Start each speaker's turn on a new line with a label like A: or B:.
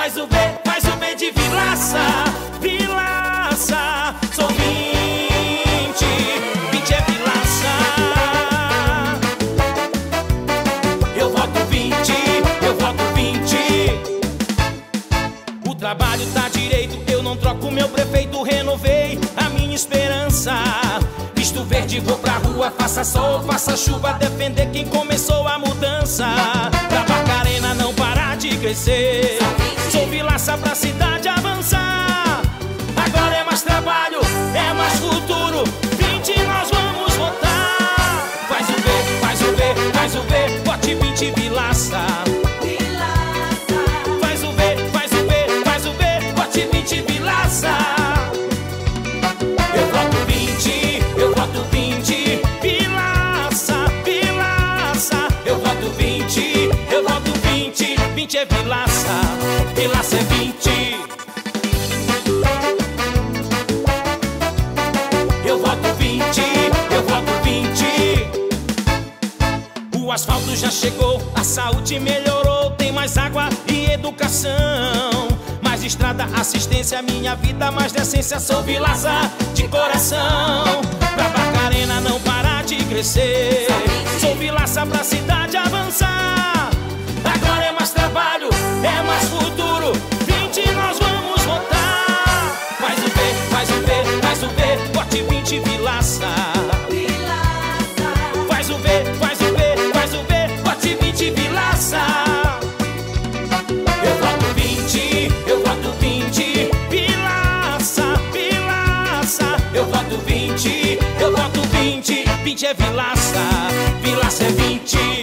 A: faz o V de Vilaça. Vilaça, sou 20, 20 é Vilaça. Eu voto 20, eu voto 20. O trabalho tá direito, eu não troco meu prefeito. Renovei a minha esperança. Visto verde, vou pra rua, faça sol, faça chuva, defender quem começou a mudança. Pra Barcarena não parar de crescer. Sou Vilaça pra cidade avançar. Agora é mais trabalho, é mais futuro. 20 nós vamos votar. Faz o V, faz o V, faz o V, vote 20 Vilaça. Faz o V, faz o V, faz o V, vote 20 Vilaça. Eu voto 20, eu voto 20, Vilaça, Vilaça. Eu voto 20, eu voto 20, 20 é Vilaça, Vilaça é 20. Eu voto 20, eu voto 20. O asfalto já chegou, a saúde melhorou, tem mais água e educação. Mais estrada, assistência, minha vida, mais decência. Sou Vilaça de coração. Pra Barcarena não parar de crescer. Sou Vilaça pra cidade avançar. Agora é mais trabalho, é mais futuro. 20 nós vamos votar. Faz o V, faz o V, faz o V, vote 20 Vilaça. Faz o V, faz o V, faz o V, vote 20 Vilaça. Eu voto 20, eu voto 20, Vilaça, Vilaça. Eu voto 20, eu voto 20, 20 é Vilaça, Vilaça é 20.